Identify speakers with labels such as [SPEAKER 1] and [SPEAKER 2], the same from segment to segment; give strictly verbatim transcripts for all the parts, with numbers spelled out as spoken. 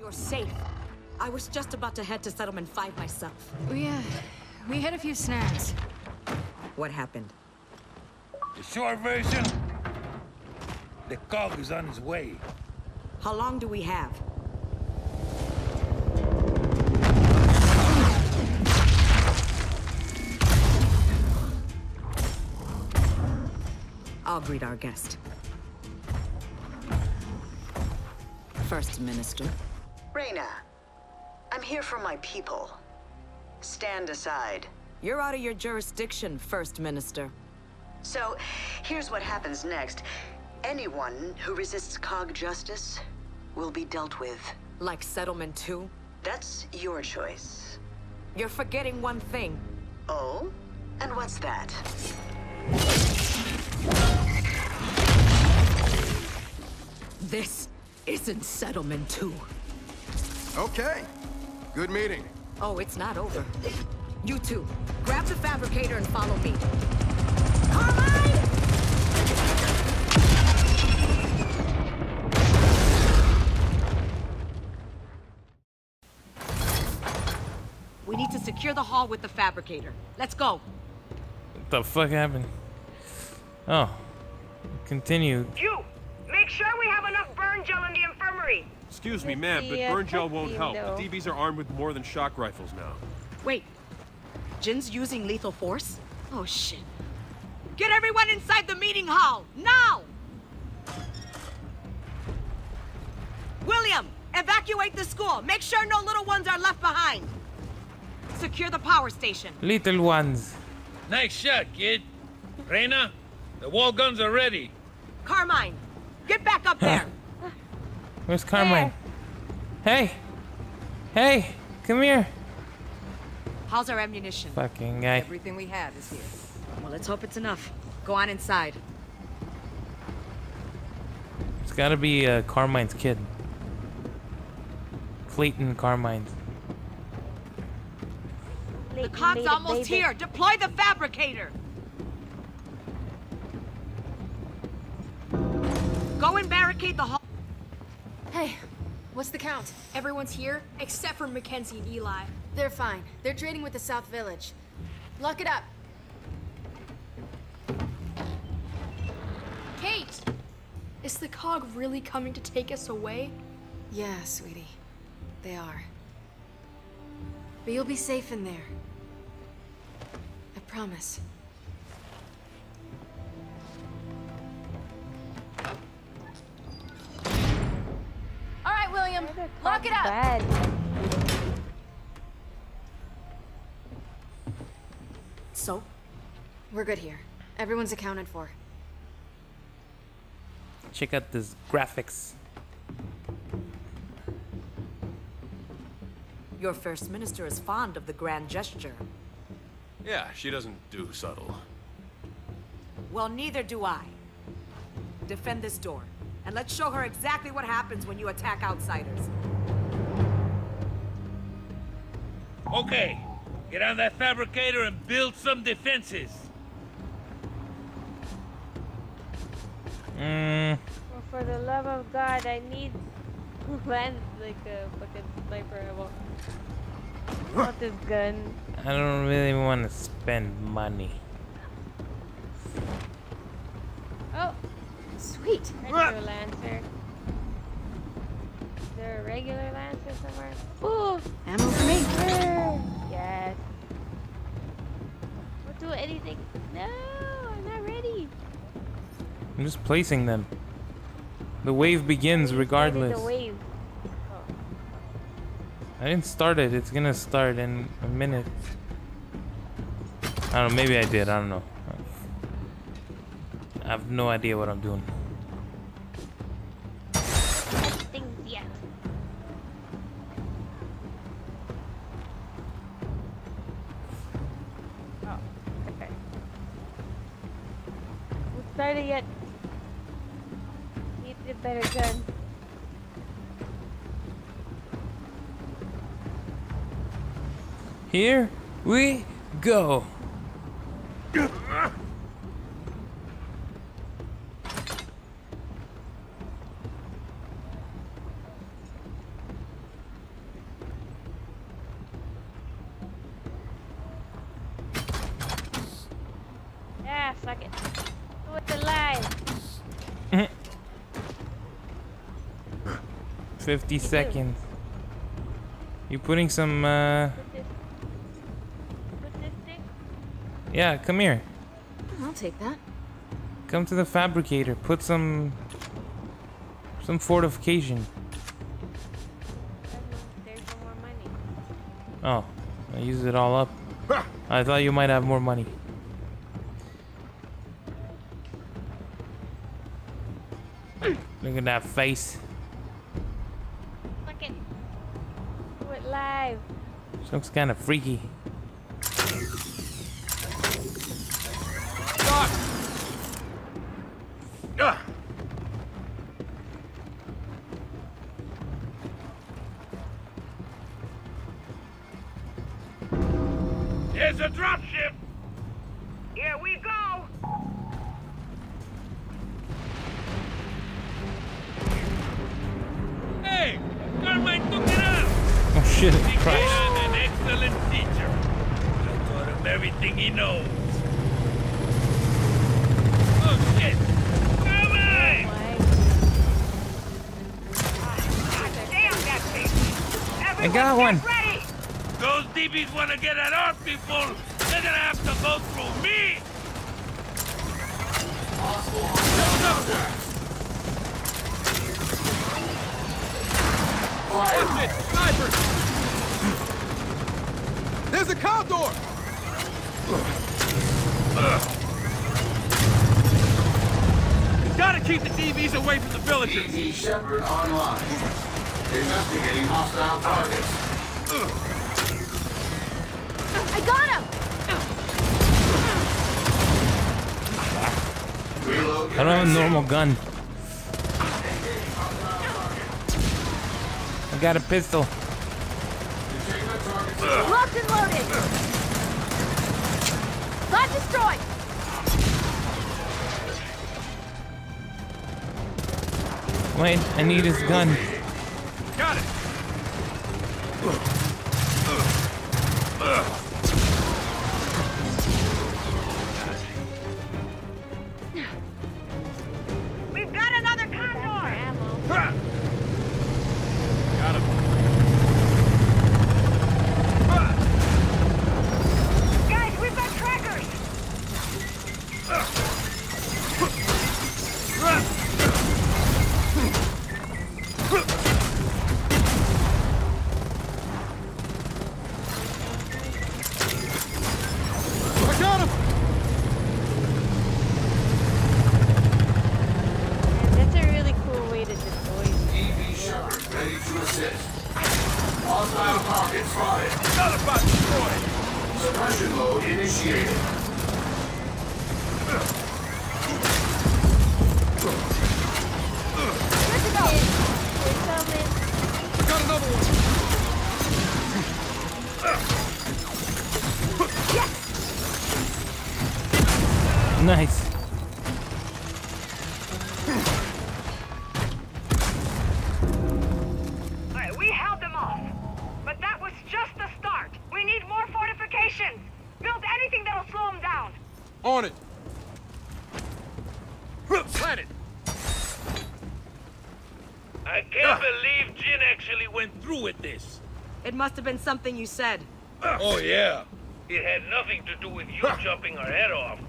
[SPEAKER 1] you're safe. I was just about to head to Settlement five myself.
[SPEAKER 2] We, uh, we had a few snags.
[SPEAKER 1] What happened?
[SPEAKER 3] The short version? The cog is on his way.
[SPEAKER 1] How long do we have? I'll greet our guest. First Minister.
[SPEAKER 4] Reyna, I'm here for my people. Stand aside.
[SPEAKER 1] You're out of your jurisdiction, First Minister.
[SPEAKER 4] So, here's what happens next. Anyone who resists Cog justice will be dealt with.
[SPEAKER 1] Like Settlement two?
[SPEAKER 4] That's your choice.
[SPEAKER 1] You're forgetting one thing.
[SPEAKER 4] Oh? And what's that?
[SPEAKER 1] This isn't Settlement two.
[SPEAKER 5] Okay. Good meeting.
[SPEAKER 1] Oh, it's not over. You two, grab the fabricator and follow me. Carmine! We need to secure the hall with the fabricator. Let's go.
[SPEAKER 6] What the fuck happened? Oh. Continue.
[SPEAKER 7] You! Make sure we have enough burn gel in the infirmary!
[SPEAKER 8] Excuse me, ma'am, but burn gel won't help. The D Bs are armed with more than shock rifles now.
[SPEAKER 1] Wait. Jin's using lethal force? Oh, shit. Get everyone inside the meeting hall! Now! William, evacuate the school. Make sure no little ones are left behind. Secure the power station.
[SPEAKER 6] Little ones.
[SPEAKER 3] Nice shot, kid. Reyna, the wall guns are ready.
[SPEAKER 1] Carmine, get back up there.
[SPEAKER 6] Where's Carmine? Hey! Hey! Come here!
[SPEAKER 1] How's our ammunition?
[SPEAKER 6] Fucking guy.
[SPEAKER 2] Everything we have is here.
[SPEAKER 1] Well, let's hope it's enough. Go on inside.
[SPEAKER 6] It's gotta be uh, Carmine's kid. Clayton Carmine.
[SPEAKER 1] The cog's almost here. Deploy the fabricator. Go and barricade the hall.
[SPEAKER 9] Hey, what's the count?
[SPEAKER 10] Everyone's here, except for Mackenzie and Eli.
[SPEAKER 9] They're fine. They're trading with the South Village. Lock it up.
[SPEAKER 10] Kate! Is the cog really coming to take us away?
[SPEAKER 9] Yeah, sweetie. They are. But you'll be safe in there. I promise. All right, William. Lock it up.
[SPEAKER 11] Bad.
[SPEAKER 1] So?
[SPEAKER 9] We're good here. Everyone's accounted for.
[SPEAKER 6] Check out this graphics.
[SPEAKER 1] Your First Minister is fond of the grand gesture.
[SPEAKER 8] Yeah, she doesn't do subtle.
[SPEAKER 1] Well, neither do I. Defend this door, and let's show her exactly what happens when you attack outsiders.
[SPEAKER 3] Okay, get on that fabricator and build some defenses.
[SPEAKER 6] Mm.
[SPEAKER 11] Well, for the love of God, I need land like a fucking sniper. I want, I want this gun.
[SPEAKER 6] I don't really want to spend money.
[SPEAKER 11] Oh,
[SPEAKER 9] sweet.
[SPEAKER 11] Retro Lancer. Is there a regular Lancer somewhere? Ooh,
[SPEAKER 9] ammo for me.
[SPEAKER 11] Yes. Don't do anything. No, I'm not ready.
[SPEAKER 6] I'm just placing them. The wave begins regardless.
[SPEAKER 11] The wave.
[SPEAKER 6] I didn't start it. It's gonna start in a minute. I don't know. Maybe I did. I don't know. I have no idea what I'm doing.
[SPEAKER 11] Things yet. Oh, okay. We started yet. Need a better gun.
[SPEAKER 6] Here we go.
[SPEAKER 11] Fuck it. Do it alive.
[SPEAKER 6] Fifty seconds. You putting some? Uh...
[SPEAKER 11] Put this. Put this thing.
[SPEAKER 6] Yeah, come here.
[SPEAKER 9] I'll take that.
[SPEAKER 6] Come to the fabricator. Put some. Some fortification.
[SPEAKER 11] There's no more money.
[SPEAKER 6] Oh, I used it all up. I thought you might have more money. Look at that face.
[SPEAKER 11] Fuck it. Do it live.
[SPEAKER 6] She looks kind of freaky.
[SPEAKER 3] Ah. There's a dropship.
[SPEAKER 7] Here we go.
[SPEAKER 3] Hey, Carmine took it out.
[SPEAKER 6] Oh shit, it
[SPEAKER 3] He
[SPEAKER 6] crashed.
[SPEAKER 3] was an excellent teacher. I taught him everything he knows. Oh shit! Come on!
[SPEAKER 7] God damn that thing.
[SPEAKER 6] I got one.
[SPEAKER 7] Ready.
[SPEAKER 3] Those D Bs want to get at our people. They're gonna have to go through me.
[SPEAKER 5] Watch it! Sniper! There's a condor!
[SPEAKER 8] You gotta keep the D Bs away from the villagers.
[SPEAKER 12] D B Shepard online. Investigating hostile targets.
[SPEAKER 9] I got him!
[SPEAKER 12] Reload.
[SPEAKER 6] I don't have a normal gun. I got a pistol.
[SPEAKER 9] Locked and loaded! Not destroyed!
[SPEAKER 6] Wait, I need his gun.
[SPEAKER 8] Got it.
[SPEAKER 7] We've got another condor.
[SPEAKER 8] Got him.
[SPEAKER 7] Guys, we've got trackers.
[SPEAKER 5] I got him!
[SPEAKER 11] And that's a really cool way to deploy.
[SPEAKER 12] D B Shepard ready to assist. Hostile target spotted.
[SPEAKER 8] Another bot destroyed.
[SPEAKER 12] Suppression mode initiated.
[SPEAKER 11] Good to go. They're coming.
[SPEAKER 5] I got another one!
[SPEAKER 6] Nice.
[SPEAKER 7] All right, we held them off. But that was just the start. We need more fortifications. Build anything that'll slow them down.
[SPEAKER 5] On it!
[SPEAKER 8] Planet.
[SPEAKER 3] I can't believe Jin actually went through with this.
[SPEAKER 1] It must have been something you said.
[SPEAKER 3] Oh yeah. It had nothing to do with you chopping her head off.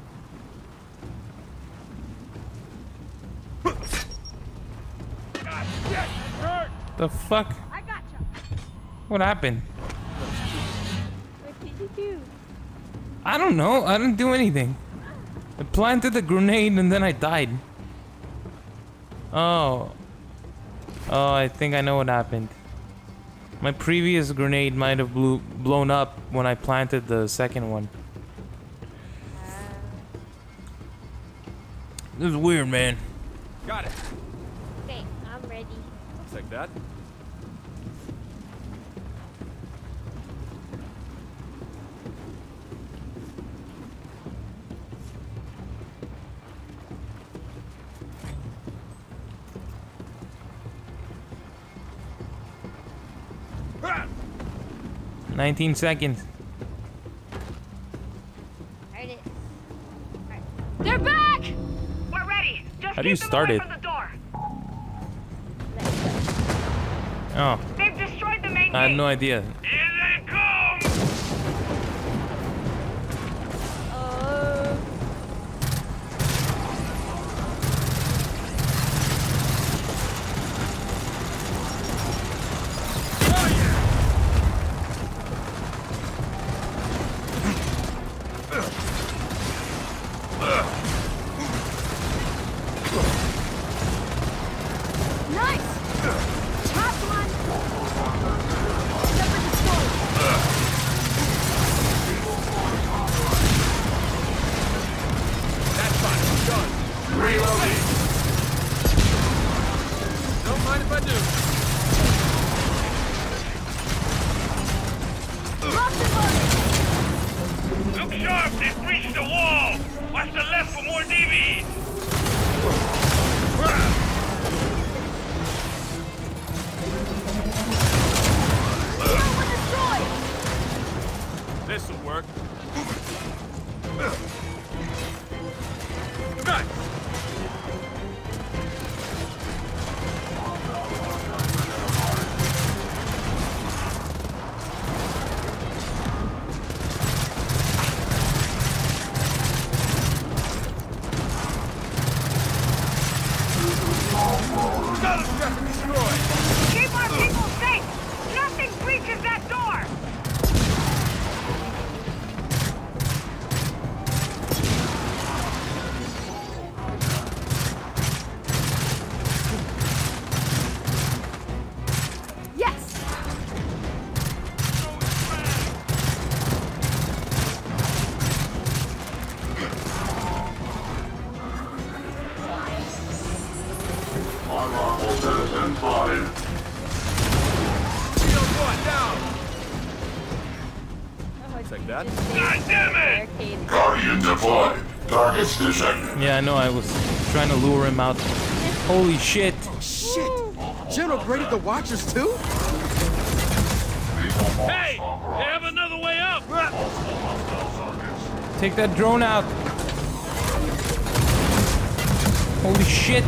[SPEAKER 3] God, yes, it hurt.
[SPEAKER 6] The fuck?
[SPEAKER 7] I gotcha.
[SPEAKER 6] What happened?
[SPEAKER 11] What did you do?
[SPEAKER 6] I don't know. I didn't do anything. I planted the grenade and then I died. Oh. Oh, I think I know what happened. My previous grenade might have blew, blown up when I planted the second one. This is weird, man.
[SPEAKER 8] Got it.
[SPEAKER 11] Okay, I'm ready.
[SPEAKER 8] Looks like that.
[SPEAKER 6] nineteen seconds.
[SPEAKER 11] Heard it. Alright.
[SPEAKER 7] They're back! We're ready. Just
[SPEAKER 6] How do you
[SPEAKER 7] keep them
[SPEAKER 6] start
[SPEAKER 7] away
[SPEAKER 6] it?
[SPEAKER 7] from the door.
[SPEAKER 6] Oh,
[SPEAKER 7] They've destroyed the main
[SPEAKER 6] I had
[SPEAKER 7] gate.
[SPEAKER 6] no idea.
[SPEAKER 3] Here they come!
[SPEAKER 11] Oh.
[SPEAKER 9] Nice! Top one! Separate destroyed!
[SPEAKER 8] That's fine. Done.
[SPEAKER 12] Reloading.
[SPEAKER 8] Don't mind if I do.
[SPEAKER 3] Look sharp! They've breached the wall! Watch the left for more D Bs!
[SPEAKER 8] This'll work. Nice.
[SPEAKER 3] Got him, traffic destroyed!
[SPEAKER 7] Keep our people safe! Nothing breaches that door!
[SPEAKER 9] Yes!
[SPEAKER 12] Unlawful citizen spotted.
[SPEAKER 8] Shield one down.
[SPEAKER 11] Oh,
[SPEAKER 8] Take that.
[SPEAKER 3] God damn it!
[SPEAKER 11] Barricade.
[SPEAKER 12] Guardian deployed. Targets detected.
[SPEAKER 6] Yeah, I know. I was trying to lure him out. Holy shit!
[SPEAKER 5] Shit! General graded the Watchers too?
[SPEAKER 3] Hey! They have another way up!
[SPEAKER 6] Take that drone out. Holy shit!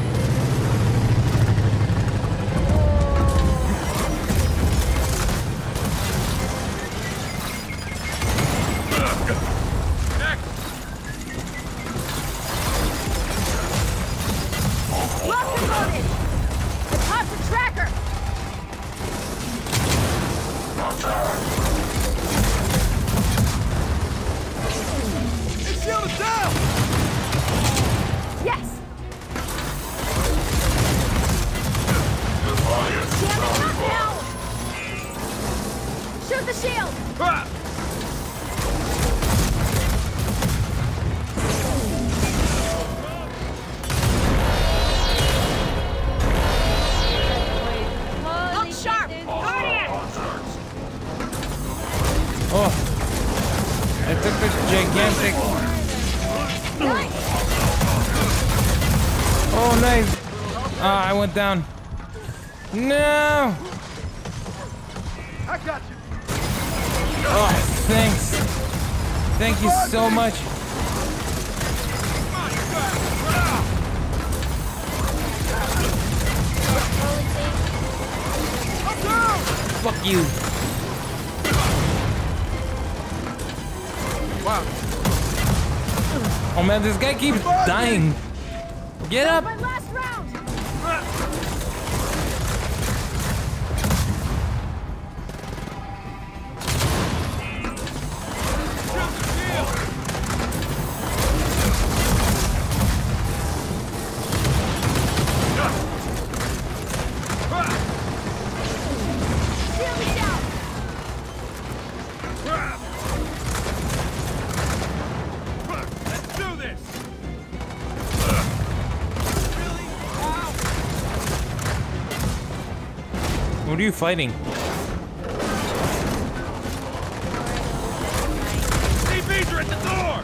[SPEAKER 9] Locked and loaded! The top's a tracker!
[SPEAKER 5] His shield is down!
[SPEAKER 9] Yes!
[SPEAKER 12] Defiance.
[SPEAKER 9] Damn it, not now! Shoot the shield!
[SPEAKER 11] Holy
[SPEAKER 9] Look sharp!
[SPEAKER 11] shit, dude.
[SPEAKER 6] Oh, I took the gigantic. Oh, nice. Ah, I went down. No.
[SPEAKER 5] I got you.
[SPEAKER 6] Oh, thanks. Thank you so much. Fuck you.
[SPEAKER 5] Wow.
[SPEAKER 6] Oh man, this guy keeps dying. Get up.
[SPEAKER 9] My last round! Shield is down!
[SPEAKER 3] Let's do this!
[SPEAKER 6] What are you fighting?
[SPEAKER 3] D Bs are at the door!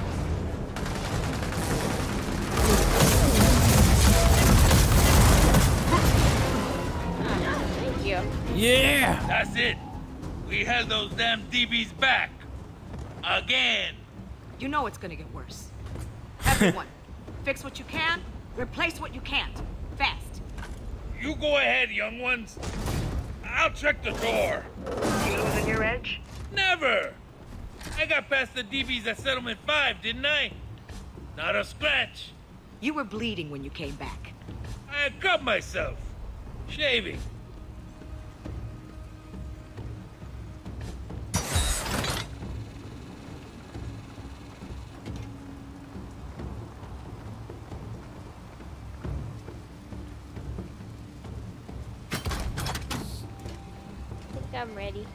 [SPEAKER 11] Thank you.
[SPEAKER 6] Yeah.
[SPEAKER 3] That's it. We held those damn D Bs back. Again.
[SPEAKER 1] You know it's gonna get worse. Head Everyone, fix what you can, replace what you can't. Fast.
[SPEAKER 3] You go ahead, young ones. I'll check the door.
[SPEAKER 7] You losing your edge?
[SPEAKER 3] Never! I got past the D Bs at Settlement five, didn't I? Not a scratch.
[SPEAKER 1] You were bleeding when you came back.
[SPEAKER 3] I had cut myself. Shaving.
[SPEAKER 11] I'm ready.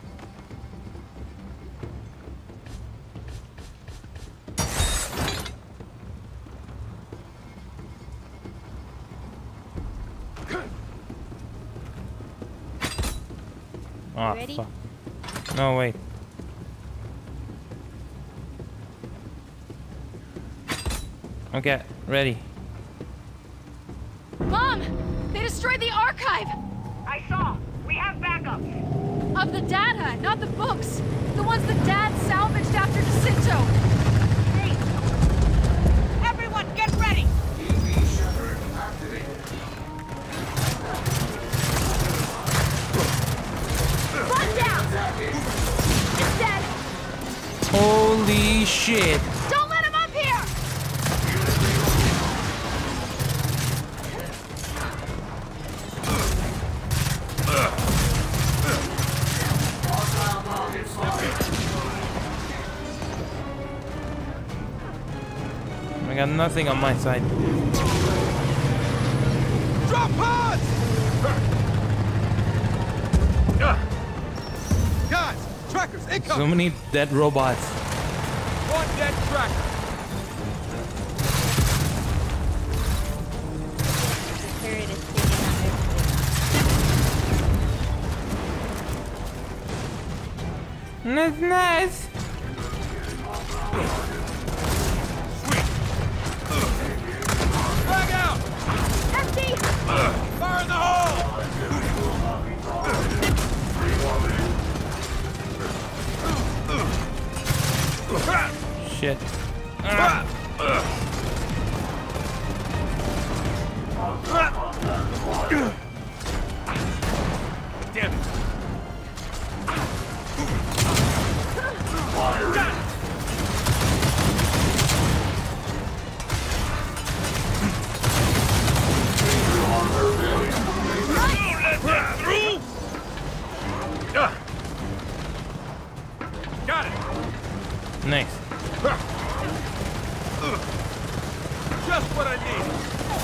[SPEAKER 6] Oh,
[SPEAKER 11] ready?
[SPEAKER 6] fuck. No, wait. Okay, ready.
[SPEAKER 9] Mom! They destroyed the archive!
[SPEAKER 7] I saw. We have backups.
[SPEAKER 9] Of the data, not the books. The ones that Dad salvaged after Jacinto.
[SPEAKER 1] Hey! Everyone, get ready!
[SPEAKER 12] D B Shepard activated.
[SPEAKER 9] One down! It's dead!
[SPEAKER 6] Holy shit!
[SPEAKER 9] Don't let him up here!
[SPEAKER 6] I got nothing on my side.
[SPEAKER 5] Drop pods! Guys, trackers, incoming!
[SPEAKER 6] So many dead robots.
[SPEAKER 5] One dead tracker.
[SPEAKER 11] The turret is taking out everything.
[SPEAKER 6] That's nice.
[SPEAKER 5] Flag out!
[SPEAKER 9] Empty!
[SPEAKER 5] Fire in the hole!
[SPEAKER 6] Shit. Ah.
[SPEAKER 5] Damn it. Got it.
[SPEAKER 6] Nice.
[SPEAKER 5] Just what I need.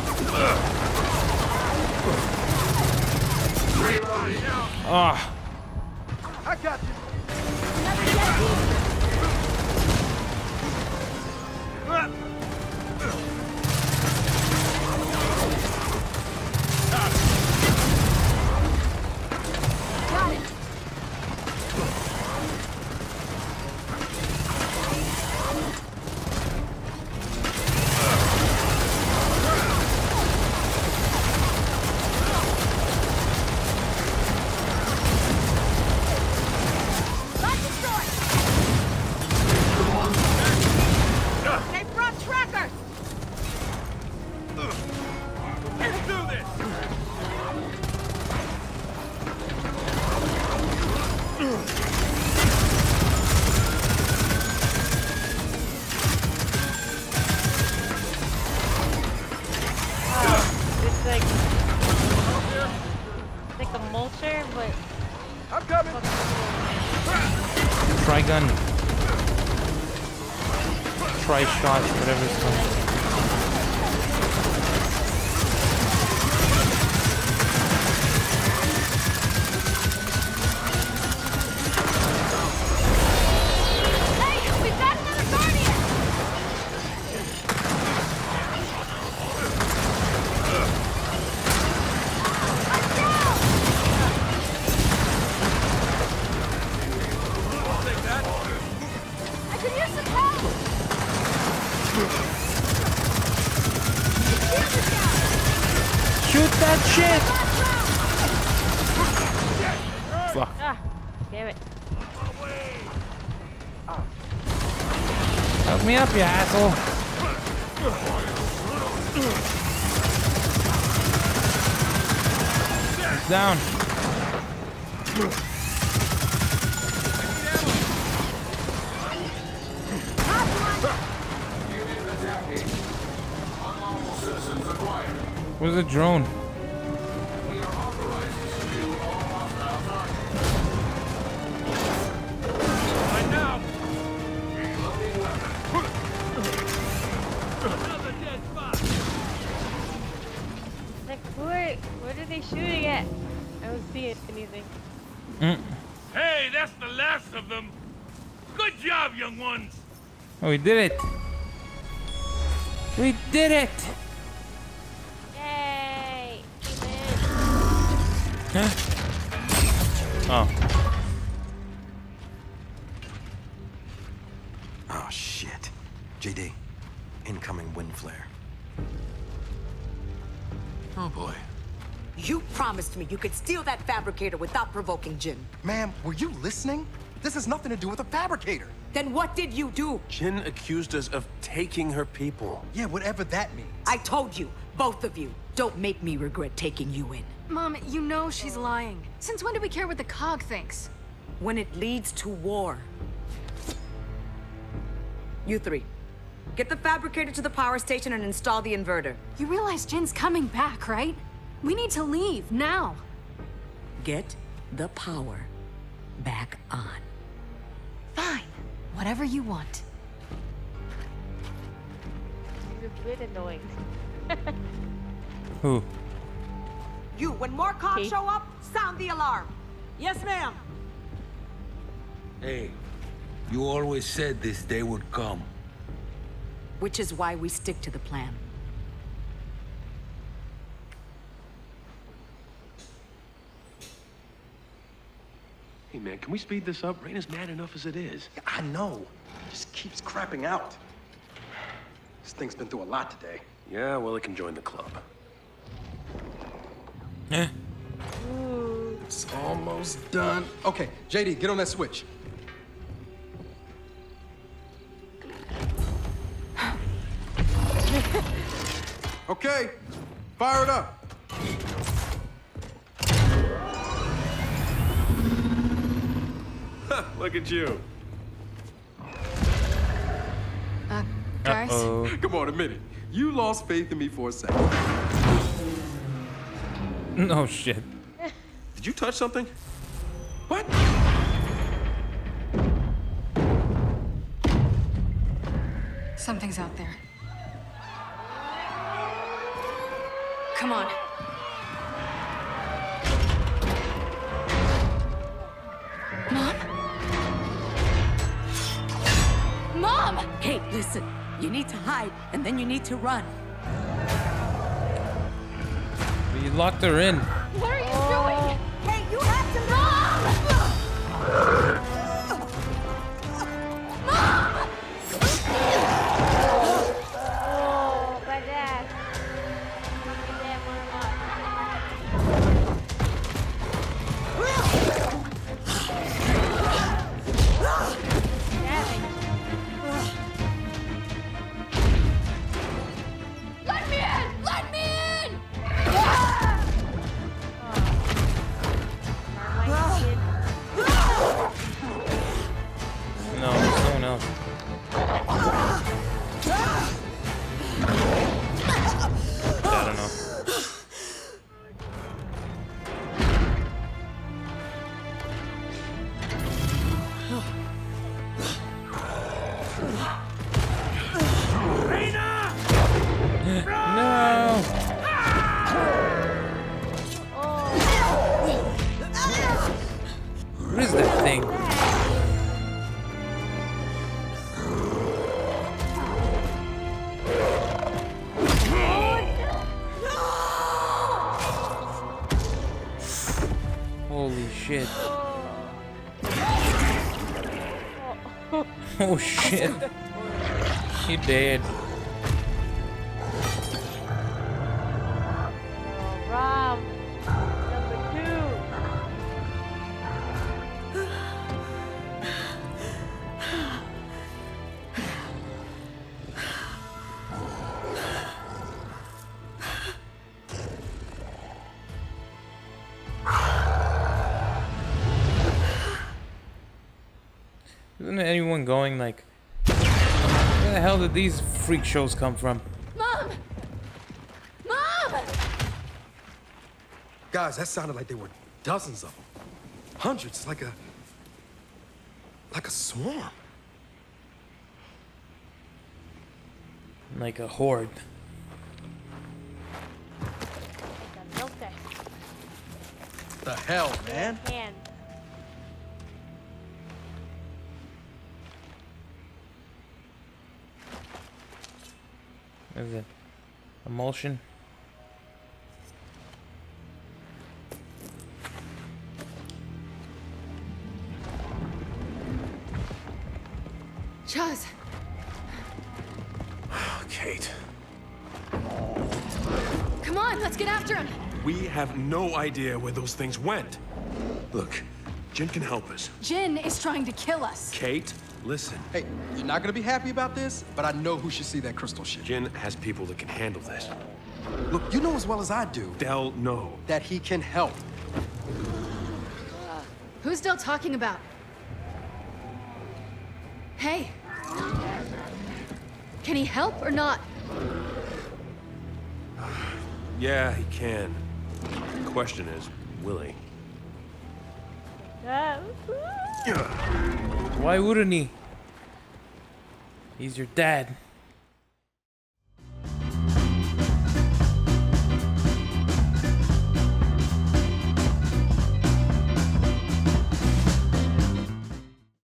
[SPEAKER 6] Ah.
[SPEAKER 5] I got you.
[SPEAKER 9] Got it! Not destroyed! They brought trackers!
[SPEAKER 5] Let's do this.
[SPEAKER 11] It's like it's like a mulcher, but
[SPEAKER 5] I'm coming.
[SPEAKER 6] Try gun. Try shot, whatever it's called.
[SPEAKER 9] Hey, we've got another Guardian! I'm down!
[SPEAKER 5] I'll take that.
[SPEAKER 9] I could use some help!
[SPEAKER 6] Shoot that shit! Fuck.
[SPEAKER 11] ah, damn it.
[SPEAKER 6] Help me up, you asshole. It's down. Where's the drone?
[SPEAKER 11] Like, where, what are they shooting at? I don't see anything.
[SPEAKER 6] Mm.
[SPEAKER 3] Hey, that's the last of them. Good job, young ones.
[SPEAKER 6] Oh, we did it. We did it.
[SPEAKER 11] Yay!
[SPEAKER 6] Huh? Oh.
[SPEAKER 13] Oh, shit. J D, incoming wind flare.
[SPEAKER 1] Oh, boy. You promised me you could steal that fabricator without provoking Jin.
[SPEAKER 13] Ma'am, were you listening? This has nothing to do with a fabricator.
[SPEAKER 1] Then what did you do?
[SPEAKER 14] Jin accused us of taking her people.
[SPEAKER 13] Yeah, whatever that means.
[SPEAKER 1] I told you, both of you, don't make me regret taking you in.
[SPEAKER 9] Mom, you know she's lying. Since when do we care what the Cog thinks?
[SPEAKER 1] When it leads to war. You three, get the fabricator to the power station and install the inverter.
[SPEAKER 9] You realize Jin's coming back, right? We need to leave, now.
[SPEAKER 1] Get the power back on.
[SPEAKER 9] Fine. Whatever you want.
[SPEAKER 11] He's a bit annoying.
[SPEAKER 6] Who?
[SPEAKER 1] You, when more cogs
[SPEAKER 11] Kate.
[SPEAKER 1] show up, sound the alarm. Yes, ma'am.
[SPEAKER 12] Hey, you always said this day would come.
[SPEAKER 1] Which is why we stick to the plan.
[SPEAKER 8] Hey, man, can we speed this up? Rain is mad enough as it is.
[SPEAKER 13] Yeah, I know. It just keeps crapping out. This thing's been through a lot today.
[SPEAKER 8] Yeah, well, it can join the club.
[SPEAKER 6] Eh.
[SPEAKER 13] It's almost done. Okay, J D, get on that switch. Okay, fire it up.
[SPEAKER 8] Look at you.
[SPEAKER 9] Uh, guys?
[SPEAKER 6] Uh-oh.
[SPEAKER 13] Come on, admit it. You lost faith in me for a second.
[SPEAKER 6] No shit.
[SPEAKER 8] Did you touch something?
[SPEAKER 13] What?
[SPEAKER 9] Something's out there. Come on. Mom? Mom!
[SPEAKER 1] Hey, listen. You need to hide, and then you need to run.
[SPEAKER 6] You locked her in.
[SPEAKER 9] What are you doing?
[SPEAKER 1] Hey, you have to run!
[SPEAKER 9] Mom!
[SPEAKER 11] Oh, badass. Damn,
[SPEAKER 9] Let me in! Let me in!
[SPEAKER 6] No, there's someone else. I don't know. No! What is that thing? Holy shit. Oh shit. He dead.
[SPEAKER 11] Oh, Rom. Number two.
[SPEAKER 6] everyone going like, where the hell did these freak shows come from?
[SPEAKER 9] Mom! Mom!
[SPEAKER 13] Guys, that sounded like there were dozens of them. Hundreds, like a... like a swarm.
[SPEAKER 6] Like a horde.
[SPEAKER 13] The hell, man?
[SPEAKER 11] Hand.
[SPEAKER 6] What is it? Emulsion?
[SPEAKER 9] Chaz!
[SPEAKER 14] Kate.
[SPEAKER 9] Come on, let's get after him!
[SPEAKER 8] We have no idea where those things went. Look, Jin can help us.
[SPEAKER 9] Jin is trying to kill us.
[SPEAKER 8] Kate, listen.
[SPEAKER 13] Hey, you're not gonna be happy about this, but I know who should see that crystal shit.
[SPEAKER 8] Jin has people that can handle this.
[SPEAKER 13] Look, you know as well as I do.
[SPEAKER 8] Del, no.
[SPEAKER 13] That he can help.
[SPEAKER 9] Who's Del talking about? Hey. Can he help or not?
[SPEAKER 8] Yeah, he can. The question is, will he?
[SPEAKER 6] Why wouldn't he? He's your dad.